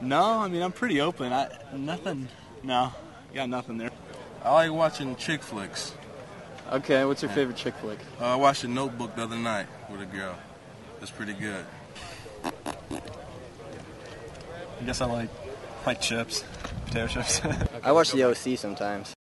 No, I mean, I'm pretty open. Nothing. No, got nothing there. I like watching chick flicks. Okay, what's your favorite chick flick? I watched The Notebook the other night with a girl. It's pretty good. I guess I like chips, potato chips. I watch the OC sometimes.